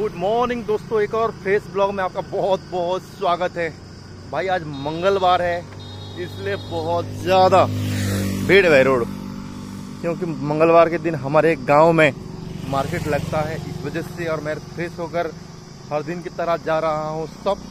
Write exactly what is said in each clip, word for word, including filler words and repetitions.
Good morning दोस्तों, एक और फ्रेश ब्लॉग में आपका बहुत बहुत स्वागत है। भाई आज मंगलवार है इसलिए बहुत ज़्यादा भीड़ है रोड, क्योंकि मंगलवार के दिन हमारे गांव में मार्केट लगता है, इस वजह से। और मैं फ्रेश होकर हर दिन की तरह जा रहा हूँ सब,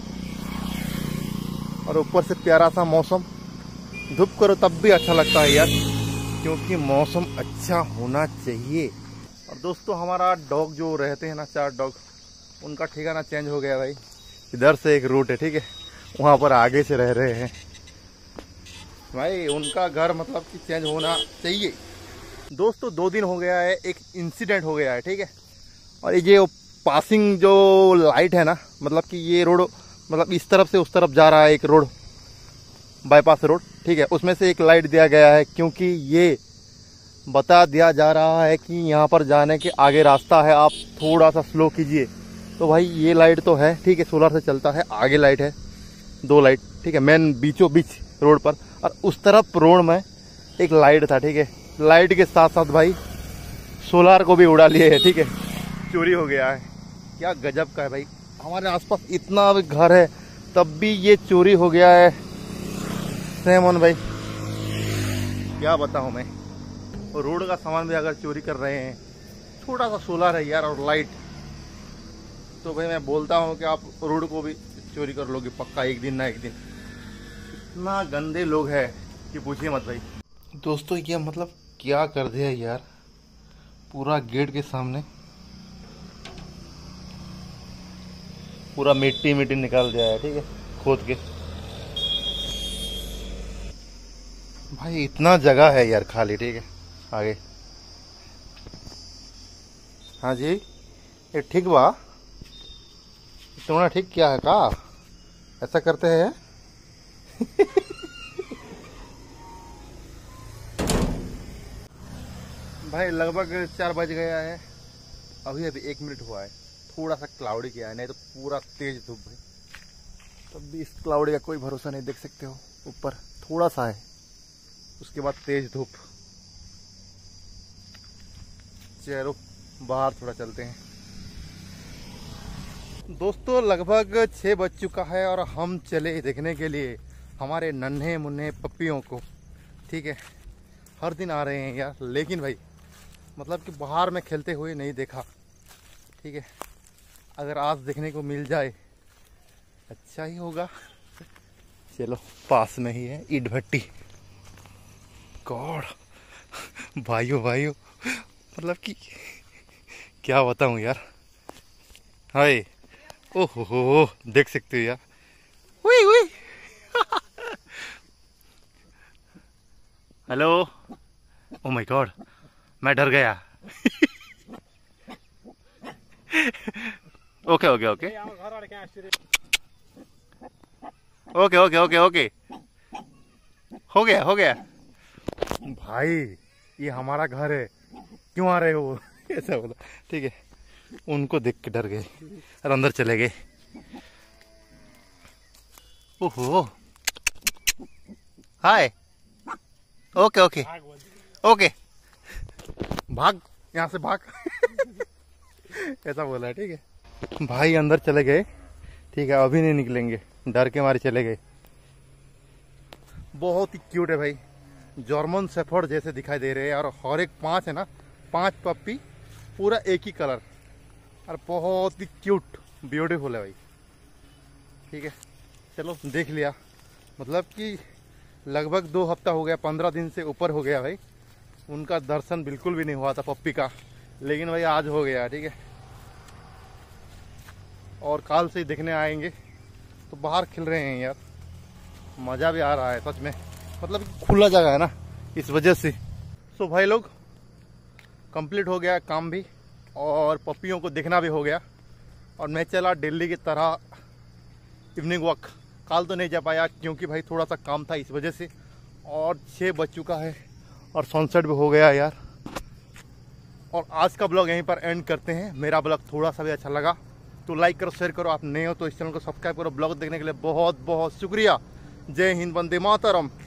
और ऊपर से प्यारा सा मौसम। धूप करो तब भी अच्छा लगता है यार, क्योंकि मौसम अच्छा होना चाहिए। और दोस्तों हमारा डॉग जो रहते हैं ना, चार डॉग, उनका ठिकाना चेंज हो गया भाई। इधर से एक रूट है, ठीक है, वहाँ पर आगे से रह रहे हैं भाई। उनका घर मतलब कि चेंज होना चाहिए। दोस्तों दो दिन हो गया है, एक इंसिडेंट हो गया है, ठीक है। और ये पासिंग जो लाइट है ना, मतलब कि ये रोड मतलब इस तरफ से उस तरफ जा रहा है एक रोड, बाईपास रोड, ठीक है। उसमें से एक लाइट दिया गया है, क्योंकि ये बता दिया जा रहा है कि यहाँ पर जाने के आगे रास्ता है, आप थोड़ा सा स्लो कीजिए। तो भाई ये लाइट तो है, ठीक है, सोलर से चलता है, आगे लाइट है, दो लाइट, ठीक है, मेन बीचों बीच रोड पर। और उस तरफ रोड में एक लाइट था, ठीक है। लाइट के साथ साथ भाई सोलार को भी उड़ा लिए है, ठीक है, चोरी हो गया है। क्या गजब का है भाई, हमारे आसपास इतना घर है तब भी ये चोरी हो गया है। सेमन भाई क्या बताऊं मैं, और रोड का सामान भी अगर चोरी कर रहे हैं, छोटा सा सोलर है यार और लाइट, तो भाई मैं बोलता हूँ कि आप रोड को भी चोरी कर लोगे पक्का एक दिन ना एक दिन। इतना गंदे लोग हैं कि पूछिए मत भाई। दोस्तों ये मतलब क्या कर दिया यार, पूरा गेट के सामने पूरा मिट्टी मिट्टी निकाल दिया है, ठीक है, खोद के। भाई इतना जगह है यार खाली, ठीक है, आगे। हाँ जी, ये ठीक बा, तुमने ठीक किया है का, ऐसा करते हैं भाई लगभग चार बज गया है, अभी अभी एक मिनट हुआ है, थोड़ा सा क्लाउडी किया है, नहीं तो पूरा तेज धूप भाई। तब भी इस क्लाउडी का कोई भरोसा नहीं, देख सकते हो ऊपर थोड़ा सा है, उसके बाद तेज धूप। चलो बाहर थोड़ा चलते हैं। दोस्तों लगभग छः बज चुका है और हम चले देखने के लिए हमारे नन्हे मुन्ने पप्पियों को, ठीक है। हर दिन आ रहे हैं यार, लेकिन भाई मतलब कि बाहर में खेलते हुए नहीं देखा, ठीक है। अगर आज देखने को मिल जाए अच्छा ही होगा। चलो पास में ही है ईंट भट्टी। गॉड भाइयों भाइयों, मतलब कि क्या बताऊं यार। हाय ओहो हो, देख सकते हो यार, उई उई हेलो, ओ माय गॉड, मैं डर गया okay okay okay okay okay okay okay हो गया हो गया। भाई ये हमारा घर है, क्यों आ रहे हो ऐसा बोला, ठीक है। उनको देख के डर गए और अंदर चले गए। ओहो हाय, ओके ओके ओके, भाग यहाँ से भाग ऐसा बोला है, ठीक है। भाई अंदर चले गए, ठीक है, अभी नहीं निकलेंगे, डर के मारे चले गए। बहुत ही क्यूट है भाई, जर्मन शेफर्ड जैसे दिखाई दे रहे हैं। और हर एक पांच है ना, पांच पप्पी पूरा एक ही कलर, और बहुत ही क्यूट ब्यूटीफुल है भाई, ठीक है। चलो देख लिया, मतलब कि लगभग दो हफ्ता हो गया, पंद्रह दिन से ऊपर हो गया भाई, उनका दर्शन बिल्कुल भी नहीं हुआ था पप्पी का, लेकिन भाई आज हो गया, ठीक है। और काल से ही देखने आएंगे। तो बाहर खेल रहे हैं यार, मज़ा भी आ रहा है सच में, मतलब खुला जगह है ना, इस वजह से। सो भाई लोग कंप्लीट हो गया काम भी, और पपियों को देखना भी हो गया, और मैं चला दिल्ली की तरह इवनिंग वॉक। कल तो नहीं जा पाया क्योंकि भाई थोड़ा सा काम था इस वजह से, और छः बज चुका है और सनसेट भी हो गया यार। और आज का ब्लॉग यहीं पर एंड करते हैं। मेरा ब्लॉग थोड़ा सा भी अच्छा लगा तो लाइक करो, शेयर करो, आप नए हो तो इस चैनल को सब्सक्राइब करो। ब्लॉग देखने के लिए बहुत बहुत शुक्रिया। जय हिंद, वंदे मातरम।